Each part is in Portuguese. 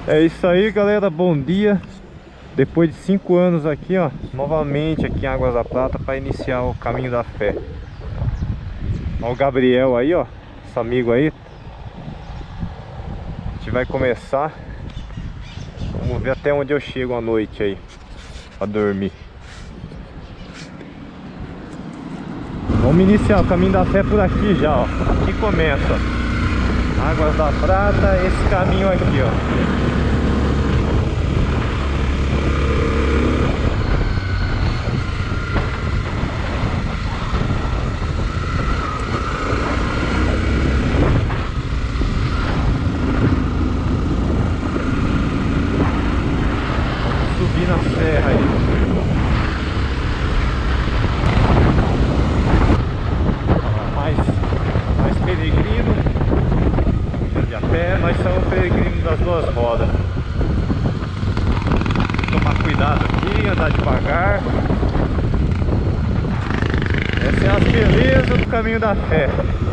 É isso aí, galera, bom dia. Depois de 5 anos aqui, ó, novamente aqui em Águas da Prata para iniciar o caminho da fé. Ó o Gabriel aí, ó, esse amigo aí. A gente vai começar. Vamos ver até onde eu chego à noite aí para dormir. Vamos iniciar o caminho da fé por aqui já, ó. Aqui começa, ó. Águas da Prata, esse caminho aqui, ó. Subir na serra aí. Mais peregrino de a pé, nós somos peregrinos das duas rodas. Tomar cuidado aqui, andar devagar. Essa é a beleza do caminho da fé.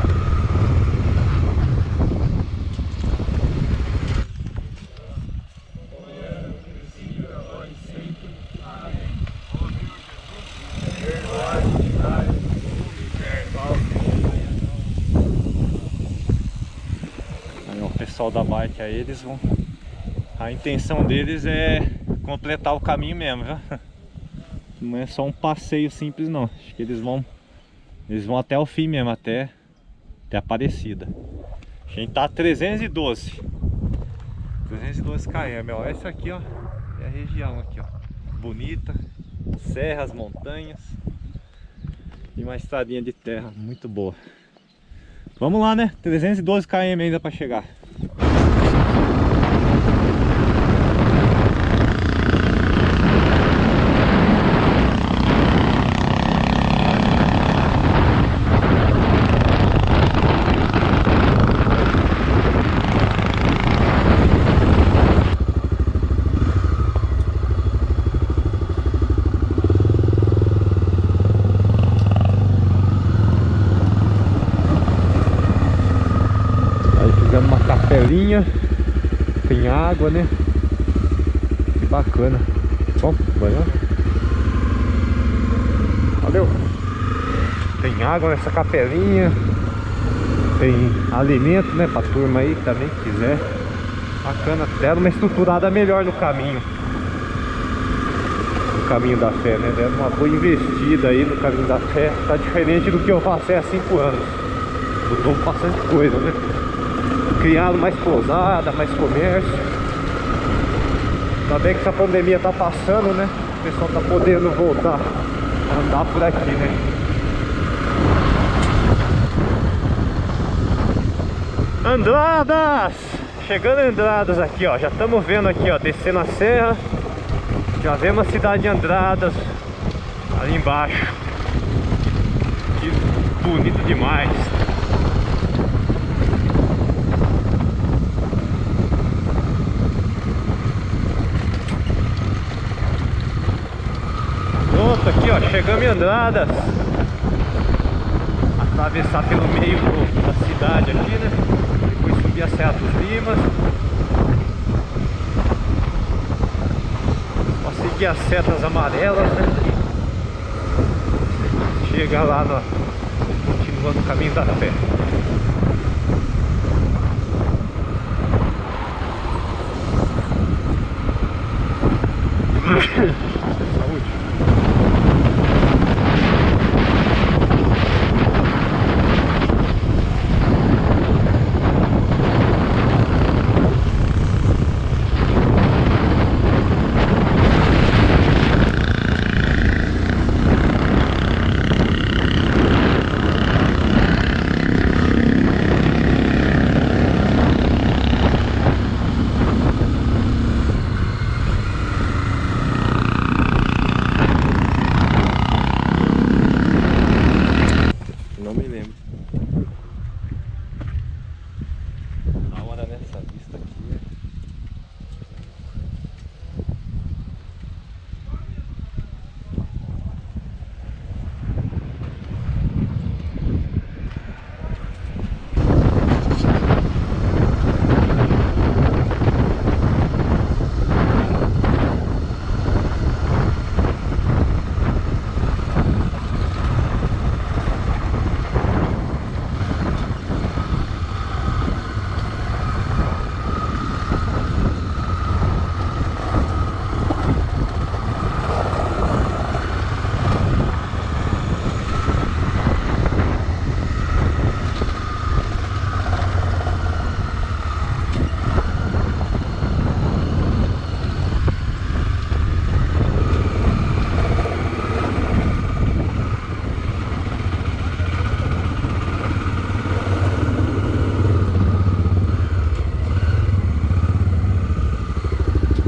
O pessoal da bike aí, eles vão... A intenção deles é completar o caminho mesmo, viu? Não é só um passeio simples não. Acho que eles vão até o fim mesmo, até Aparecida. A gente tá a 312 km, ó. Essa aqui, ó, é a região aqui, ó. Bonita, serras, montanhas e uma estradinha de terra muito boa. Vamos lá, né? 312 km ainda para chegar. Uma capelinha, tem água, né? Que bacana. Bom, banho. Valeu. Tem água nessa capelinha, tem alimento, né, pra turma aí que também quiser. Bacana, deram uma estruturada melhor no caminho da fé, né? Deram uma boa investida aí no caminho da fé. Tá diferente do que eu passei há 5 anos. Mudou bastante coisa, né? Criaram mais pousada, mais comércio. Ainda bem que essa pandemia tá passando, né? O pessoal tá podendo voltar a andar por aqui, né? Andradas! Chegando a Andradas aqui, ó. Já estamos vendo aqui, ó, descendo a serra. Já vemos a cidade de Andradas ali embaixo. Que bonito demais. Pronto, aqui, ó, chegamos em Andradas. Atravessar pelo meio da cidade aqui, né? Depois subir a Serra dos Limas. Só seguir as setas amarelas, né? Chega lá continuando o caminho da fé. Saúde.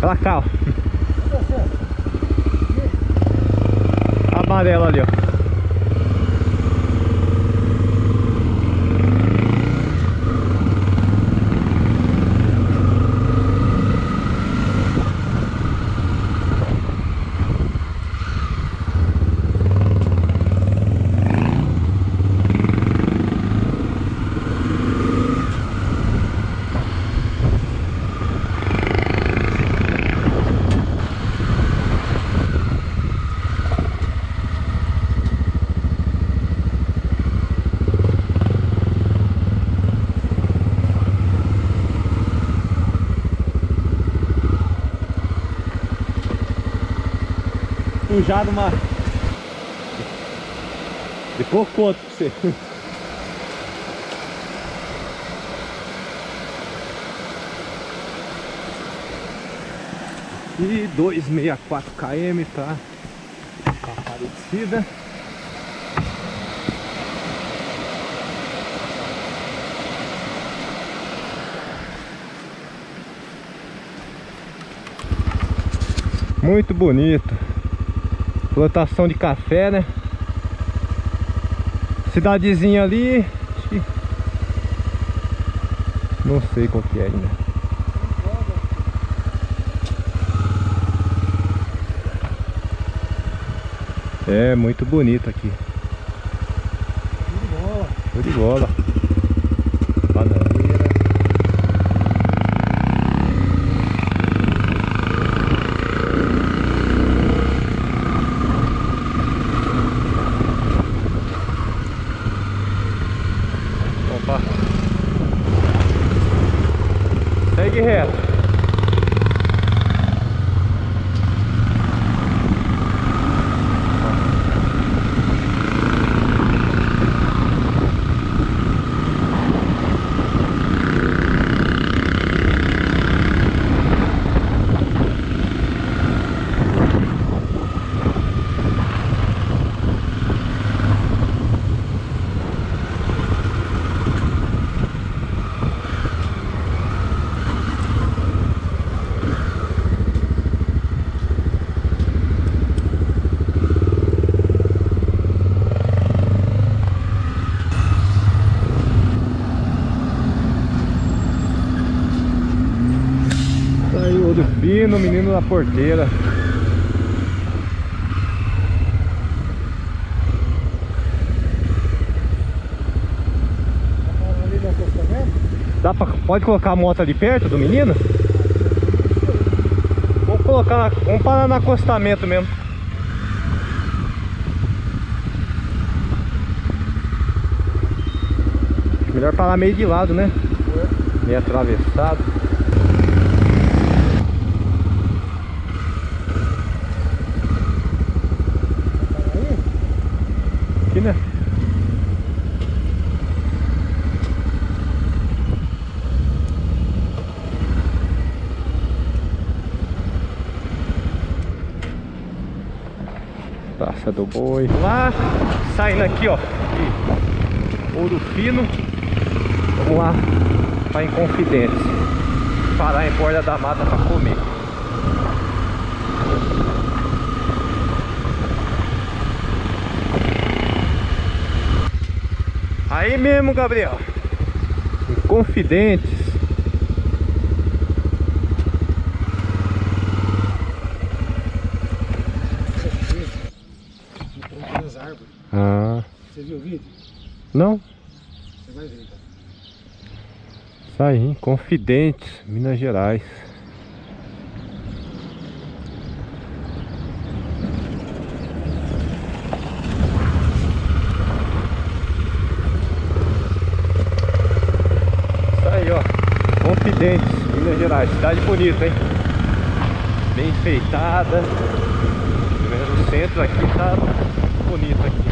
Pra cá, ó. Amarelo ali, ó. Já numa depois eu conto pra você. E 264 km pra Aparecida. Muito bonito. Plantação de café, né? Cidadezinha ali, acho que... não sei qual que é ainda. É muito bonito aqui. Show de bola. Show de bola. Bananeira. Opa. Segue reto. Ouro Fino, menino da porteira. Ali no acostamento? Pode colocar a moto ali perto do menino? Vamos parar no acostamento mesmo. Melhor parar meio de lado, né? Meio atravessado. Aqui, né? Praça do Boi. Lá, saindo aqui, ó. Aqui, Ouro Fino. Vamos lá para Inconfidentes. Parar em Borda da Mata para comer. Aí mesmo, Gabriel. Inconfidentes. No tronco das árvores. Ah. Você viu o vídeo? Não? Você vai ver então. Isso aí, Inconfidentes, Minas Gerais. Isso aí, ó. Inconfidentes, Minas Gerais. Cidade bonita, hein? Bem enfeitada. Pelo menos o centro aqui tá bonito aqui.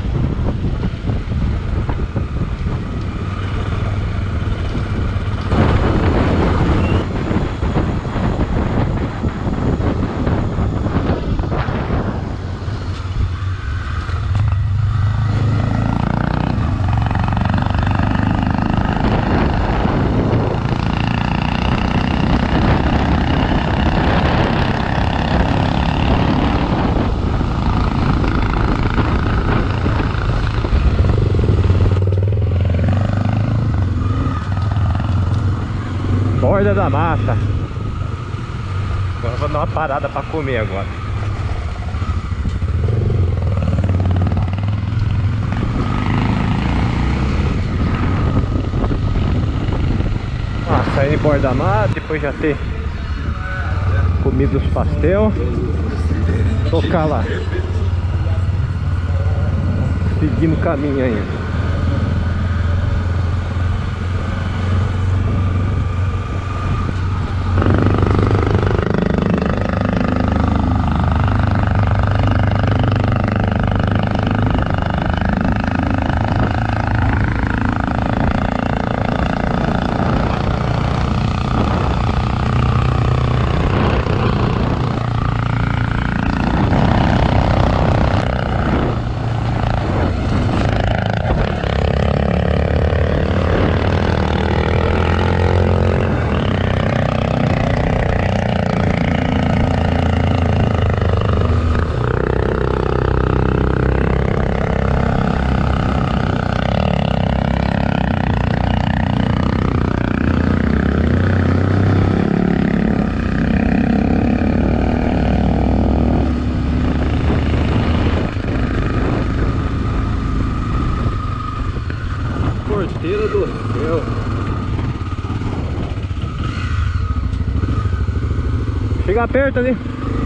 borda da mata. Agora vou dar uma parada para comer agora. Sair de borda da mata, depois já ter comido os pastel, tocar lá, seguindo o caminho ainda. Porteira do céu. Chega perto ali.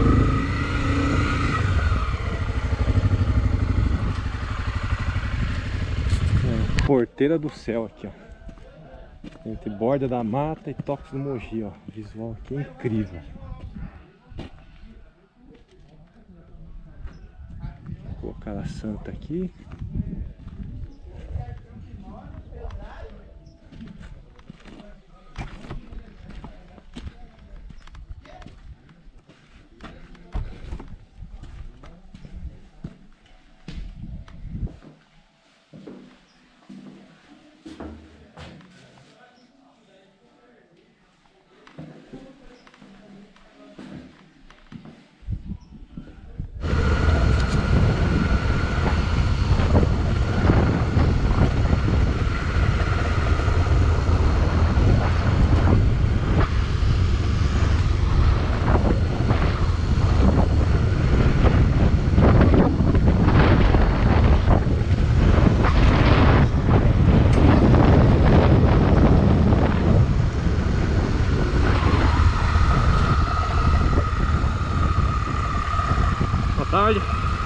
Porteira do céu aqui, ó. Entre borda da mata e toques do Mogi, ó. O visual aqui é incrível. Vou colocar a santa aqui. Tarde.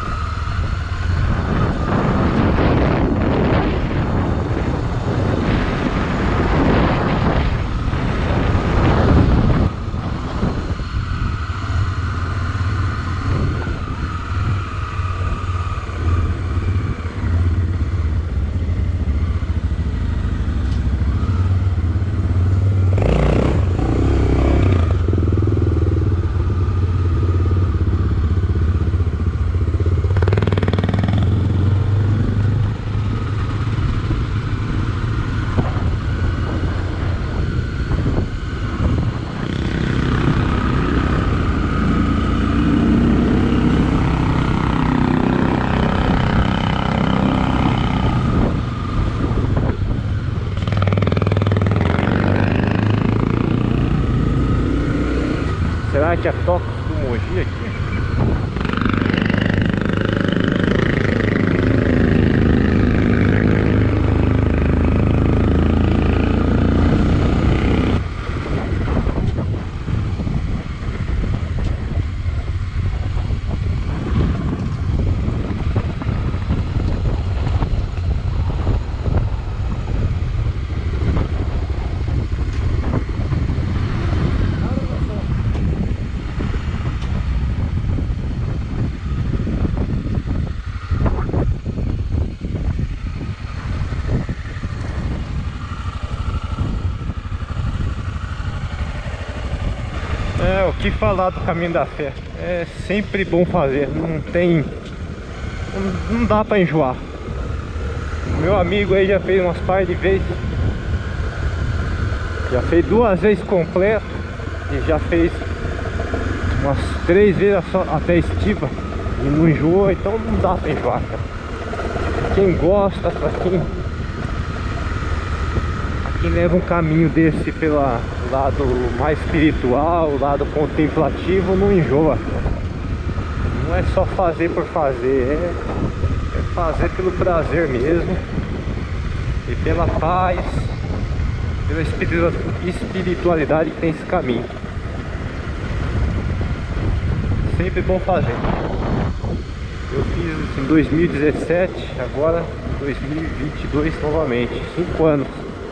Será que é toque do Mogi aqui? É, o que falar do caminho da fé? É sempre bom fazer, não dá pra enjoar. Meu amigo aí já fez umas par de vezes. Já fez 2 vezes completo e já fez umas 3 vezes até estiva e não enjoa, então não dá pra enjoar, cara. Quem gosta, pra quem quem leva um caminho desse pelo lado mais espiritual, lado contemplativo, não enjoa. Não é só fazer por fazer, é fazer pelo prazer mesmo e pela paz, pela espiritualidade que tem esse caminho. Sempre bom fazer. Eu fiz isso em 2017, agora 2022 novamente, 5 anos.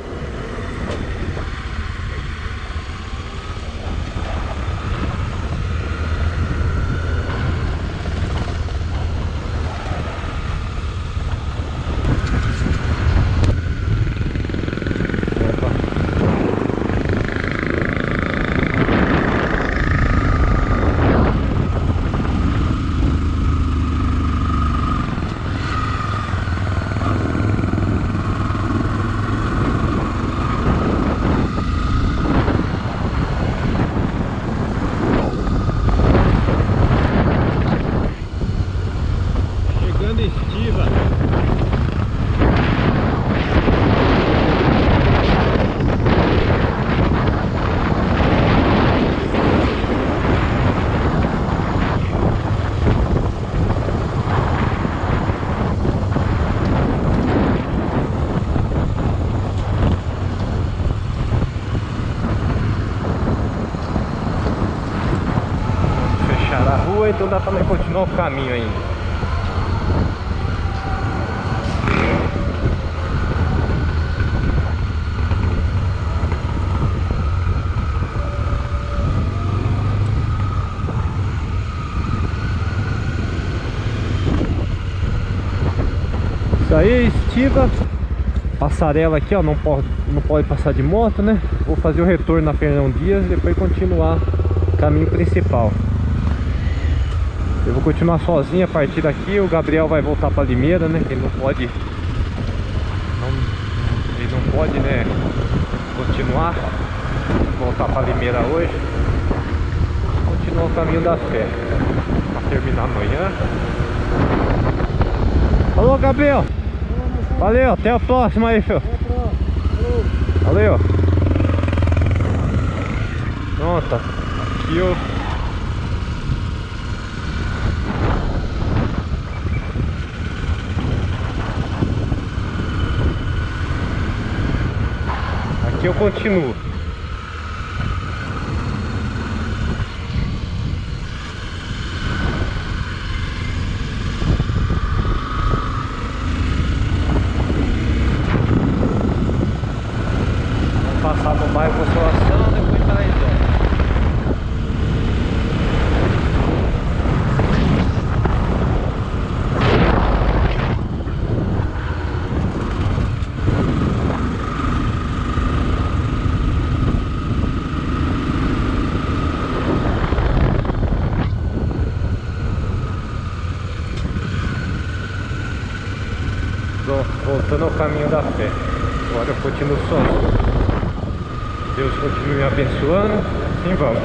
Então dá pra continuar o caminho ainda. Isso aí, estiva. Passarela aqui, ó, não pode passar de moto, né? Vou fazer o retorno na Fernão Dias e depois continuar o caminho principal. Eu vou continuar sozinho a partir daqui. O Gabriel vai voltar para Limeira, né? Ele não pode, né, continuar, voltar para Limeira hoje. Continuar o caminho da fé para terminar amanhã. Falou, Gabriel. Valeu, até a próxima aí, filho. Valeu. Pronto, aqui ó. Aqui eu continuo. Vamos passar no bairro Consolação, depois Paraisópolis. Voltando ao caminho da fé. Agora eu continuo sozinho. Deus continue me abençoando. Assim vamos.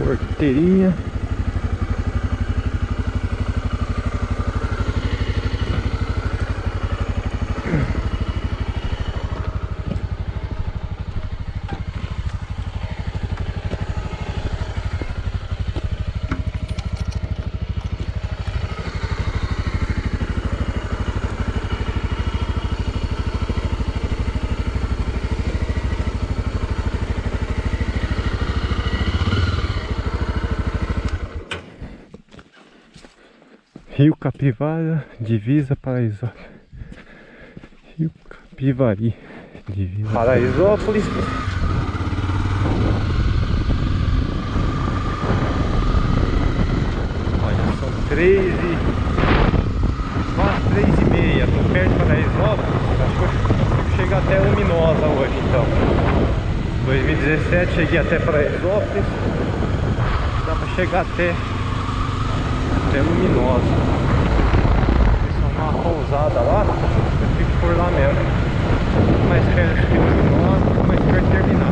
Porteirinha. Rio Capivara, divisa Paraisópolis. Rio Capivari, divisa Paraisópolis. Olha, são 3 e... quase 3h30. Tô perto de Paraisópolis. Acho que eu chego até Luminosa hoje, então. 2017 cheguei até Paraisópolis. Dá pra chegar até Luminosa. Isso é uma pousada lá, eu fico por lá mesmo. Mais perto que Luminosa, mais perto de terminar.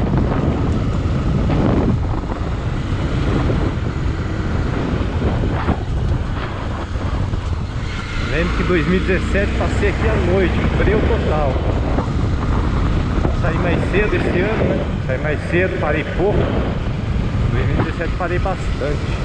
Lembro que em 2017 passei aqui à noite, um breu total. Saí mais cedo esse ano, né? Saí mais cedo, parei pouco. Em 2017 parei bastante.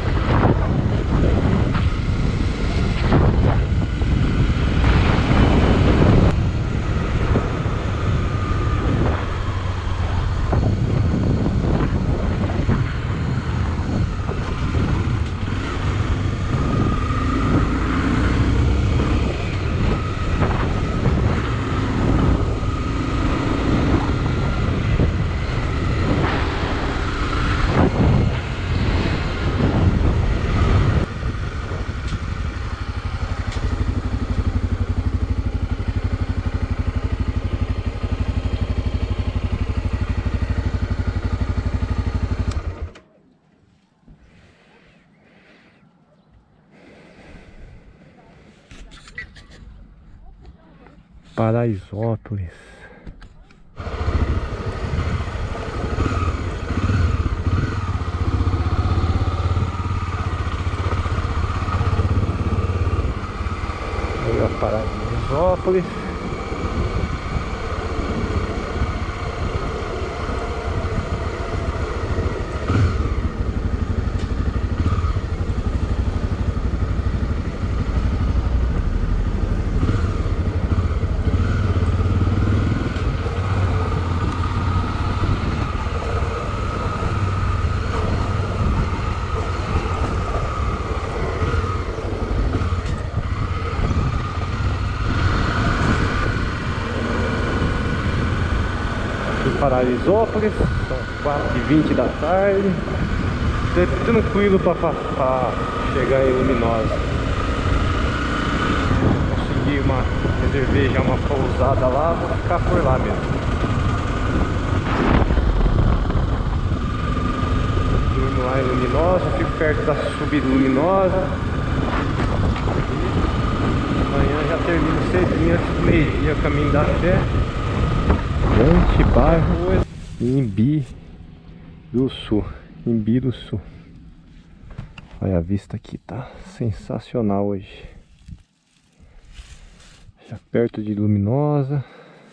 Paraisópolis. Olha Paraisópolis. Paraisópolis, são 4h20 da tarde. Tranquilo para chegar em Luminosa. Reservei já uma pousada lá, vou ficar por lá mesmo. Durmo lá em Luminosa, fico perto da Subluminosa. Amanhã já termino cedinho, antes do meio-dia, o caminho da fé. Grande bairro Imbi do Sul. Imbi do Sul. Olha a vista aqui, tá sensacional hoje. Já perto de Luminosa.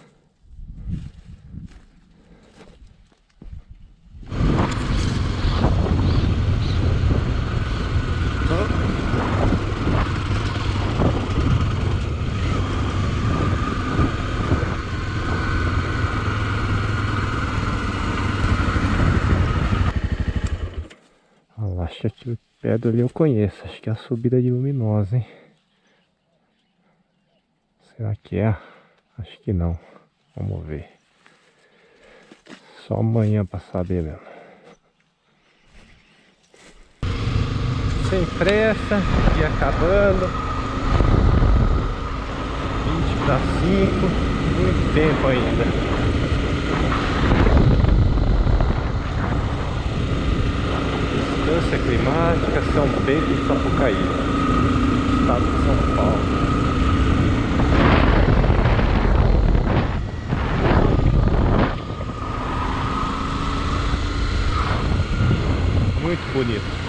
Acho que aqui perto ali eu conheço. Acho que é a subida de Luminosa, hein? Será que é? Acho que não. Vamos ver. Só amanhã pra saber mesmo. Sem pressa, dia acabando. 20 para 5. Muito tempo ainda. Distância climática, São Pedro e Sapucaí, estado de São Paulo. Muito bonito.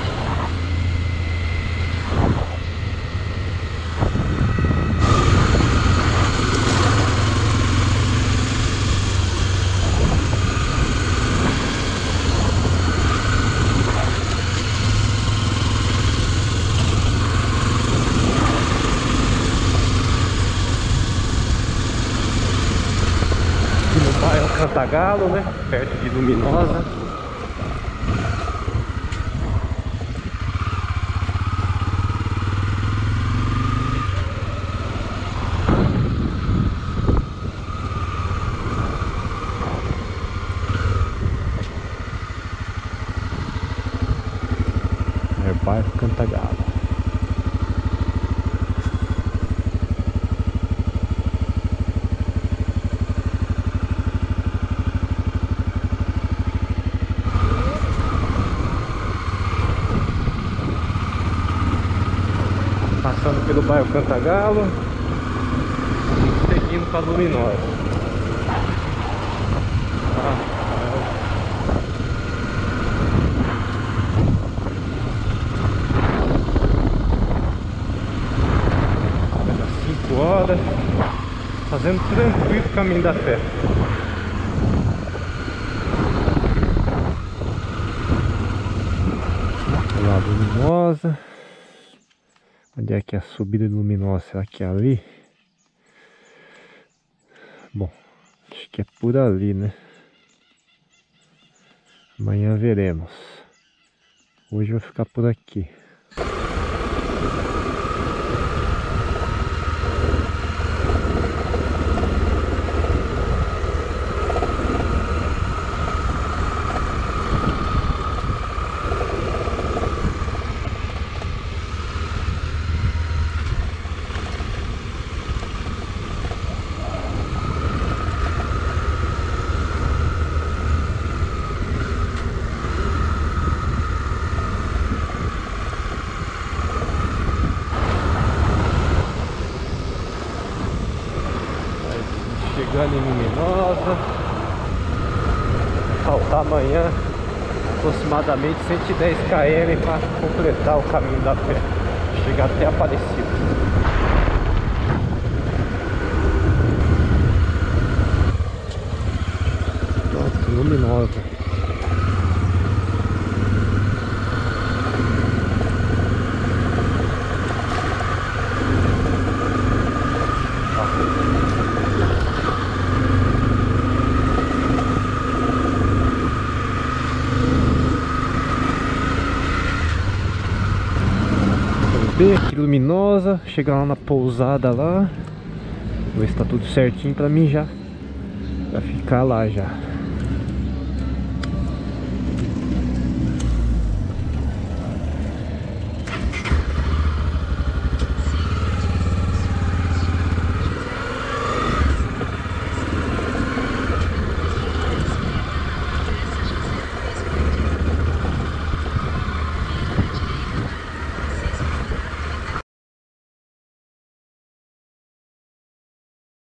Aqui no bairro Cantagalo, né? Perto de Luminosa. É bairro Cantagalo. Passando pelo bairro Cantagalo e seguindo para Luminosa. Às 5 horas, fazendo tranquilo o caminho da fé. Lá Luminosa. Onde é que é a subida de Luminosa? Será que é ali? Bom, acho que é por ali, né? Amanhã veremos. Hoje eu vou ficar por aqui. Chegando em Luminosa. Vai faltar amanhã aproximadamente 110 km para completar o caminho da fé. Chegar até Aparecida. Pronto, Luminosa. Aqui Luminosa, chegar lá na pousada lá, ver se tá tudo certinho pra mim já ficar lá já.